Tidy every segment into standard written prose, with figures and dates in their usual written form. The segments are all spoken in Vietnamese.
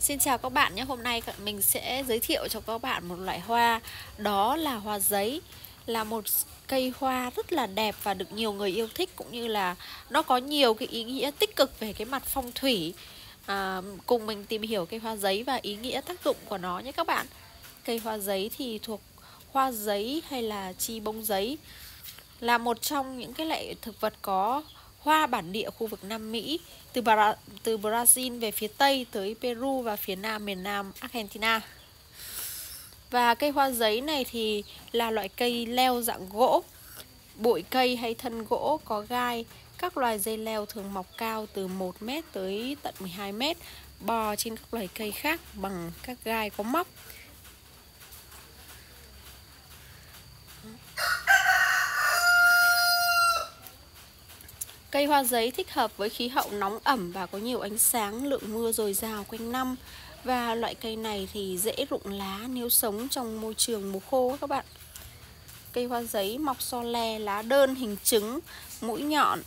Xin chào các bạn nhé. Hôm nay mình sẽ giới thiệu cho các bạn một loại hoa. Đó là hoa giấy. Là một cây hoa rất là đẹp và được nhiều người yêu thích. Cũng như là nó có nhiều cái ý nghĩa tích cực về cái mặt phong thủy. Cùng mình tìm hiểu cây hoa giấy và ý nghĩa tác dụng của nó nhé các bạn. Cây hoa giấy thì thuộc hoa giấy hay là chi bông giấy, là một trong những cái loại thực vật có hoa bản địa khu vực Nam Mỹ, từ Brazil về phía Tây tới Peru và phía Nam miền Nam Argentina. Và cây hoa giấy này thì là loại cây leo dạng gỗ. Bụi cây hay thân gỗ có gai. Các loài dây leo thường mọc cao từ 1 m tới tận 12 m, bò trên các loài cây khác bằng các gai có móc. Cây hoa giấy thích hợp với khí hậu nóng ẩm và có nhiều ánh sáng, lượng mưa dồi dào quanh năm. Và loại cây này thì dễ rụng lá nếu sống trong môi trường mùa khô các bạn. Cây hoa giấy mọc so le, lá đơn hình trứng, mũi nhọn.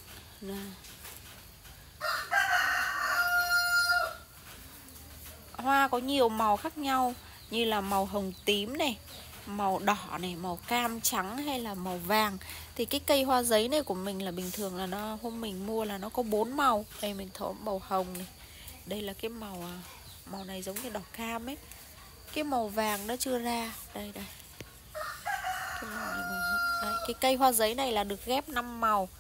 Hoa có nhiều màu khác nhau như là màu hồng tím này, màu đỏ này, màu cam trắng hay là màu vàng. Thì cái cây hoa giấy này của mình là bình thường là hôm mình mua là nó có 4 màu. Đây mình thổi màu hồng này. Đây là cái màu này giống như đỏ cam ấy. Cái màu vàng nó chưa ra. Đây đây. Cái màu này màu đây. Cái cây hoa giấy này là được ghép 5 màu.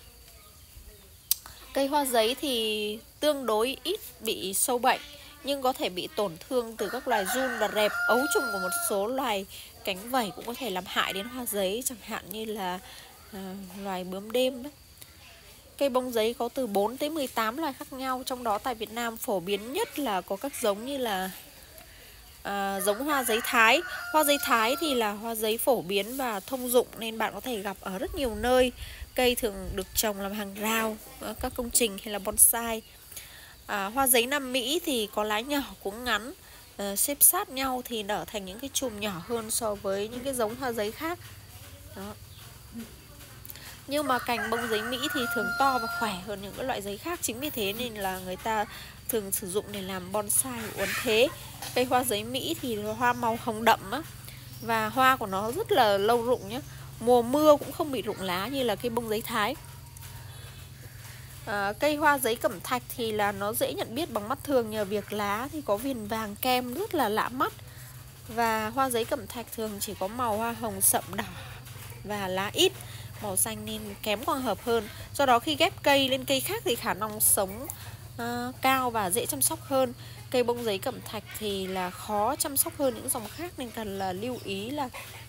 Cây hoa giấy thì tương đối ít bị sâu bệnh, nhưng có thể bị tổn thương từ các loài giun và rệp. Ấu trùng của một số loài cánh vẩy cũng có thể làm hại đến hoa giấy, chẳng hạn như là loài bướm đêm đấy. Cây bông giấy có từ 4 tới 18 loài khác nhau. Trong đó tại Việt Nam phổ biến nhất là có các giống như là giống hoa giấy Thái. Hoa giấy Thái thì là hoa giấy phổ biến và thông dụng nên bạn có thể gặp ở rất nhiều nơi. Cây thường được trồng làm hàng rào, các công trình hay là bonsai. Hoa giấy Nam Mỹ thì có lá nhỏ, cuống ngắn, xếp sát nhau thì nở thành những cái chùm nhỏ hơn so với những cái giống hoa giấy khác. Đó. Nhưng mà cành bông giấy Mỹ thì thường to và khỏe hơn những cái loại giấy khác. Chính vì thế nên là người ta thường sử dụng để làm bonsai uốn thế. Cây hoa giấy Mỹ thì hoa màu hồng đậm á, và hoa của nó rất là lâu rụng nhé. Mùa mưa cũng không bị rụng lá như là cây bông giấy Thái. Cây hoa giấy cẩm thạch thì là nó dễ nhận biết bằng mắt thường nhờ việc lá thì có viền vàng kem rất là lạ mắt. Và hoa giấy cẩm thạch thường chỉ có màu hoa hồng sậm đỏ và lá ít, màu xanh nên kém quang hợp hơn. Do đó khi ghép cây lên cây khác thì khả năng sống cao và dễ chăm sóc hơn. Cây bông giấy cẩm thạch thì là khó chăm sóc hơn những dòng khác, nên cần là lưu ý là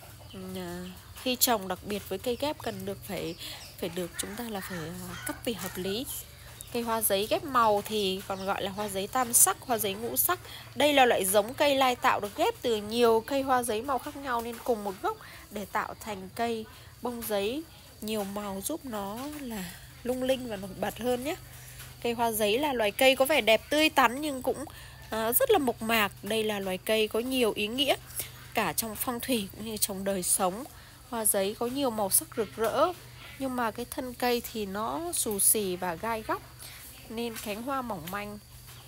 khi trồng, đặc biệt với cây ghép, cần được phải chúng ta là phải cắt tỉa hợp lý. Cây hoa giấy ghép màu thì còn gọi là hoa giấy tam sắc, hoa giấy ngũ sắc. Đây là loại giống cây lai tạo được ghép từ nhiều cây hoa giấy màu khác nhau nên cùng một gốc để tạo thành cây bông giấy nhiều màu, giúp nó là lung linh và nổi bật hơn nhé. Cây hoa giấy là loài cây có vẻ đẹp tươi tắn nhưng cũng rất là mộc mạc. Đây là loài cây có nhiều ý nghĩa cả trong phong thủy cũng như trong đời sống. Hoa giấy có nhiều màu sắc rực rỡ, nhưng mà cái thân cây thì nó xù xì và gai góc nên cánh hoa mỏng manh.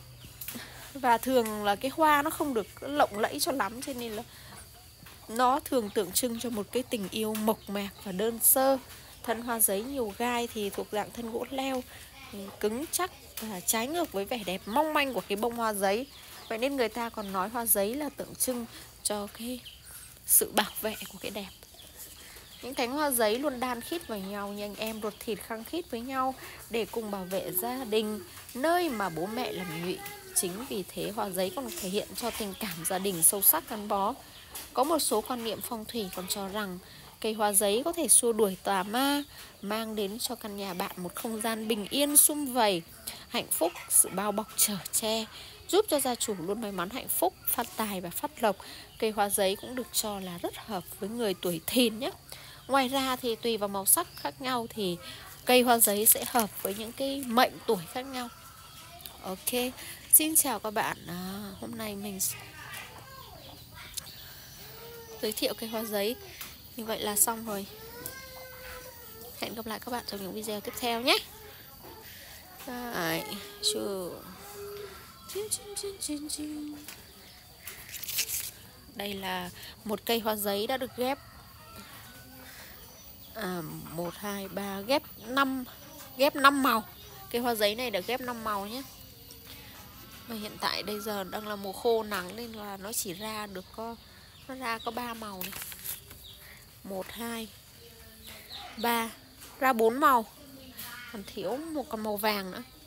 Và thường là cái hoa nó không được lộng lẫy cho lắm, cho nên là nó thường tượng trưng cho một cái tình yêu mộc mạc và đơn sơ. Thân hoa giấy nhiều gai thì thuộc dạng thân gỗ leo, cứng chắc và trái ngược với vẻ đẹp mong manh của cái bông hoa giấy. Vậy nên người ta còn nói hoa giấy là tượng trưng cho cái sự bảo vệ của cái đẹp. Những cánh hoa giấy luôn đan khít vào nhau như anh em ruột thịt khăng khít với nhau để cùng bảo vệ gia đình, nơi mà bố mẹ làm nhụy. Chính vì thế hoa giấy còn thể hiện cho tình cảm gia đình sâu sắc gắn bó. Có một số quan niệm phong thủy còn cho rằng cây hoa giấy có thể xua đuổi tà ma, mang đến cho căn nhà bạn một không gian bình yên sum vầy, hạnh phúc, sự bao bọc chở che, giúp cho gia chủ luôn may mắn hạnh phúc, phát tài và phát lộc. Cây hoa giấy cũng được cho là rất hợp với người tuổi Thìn nhé. Ngoài ra thì tùy vào màu sắc khác nhau thì cây hoa giấy sẽ hợp với những cái mệnh tuổi khác nhau. Ok, xin chào các bạn. Hôm nay mình giới thiệu cây hoa giấy như vậy là xong rồi. Hẹn gặp lại các bạn trong những video tiếp theo nhé. Đấy, Đây là một cây hoa giấy đã được ghép 1, 2, 3, ghép 5 màu. Cây hoa giấy này được ghép 5 màu nhé. Mà hiện tại bây giờ đang là mùa khô nắng nên là nó chỉ ra được nó ra có 3 màu này. 1, 2, 3, ra 4 màu. Còn thiếu một con màu vàng nữa.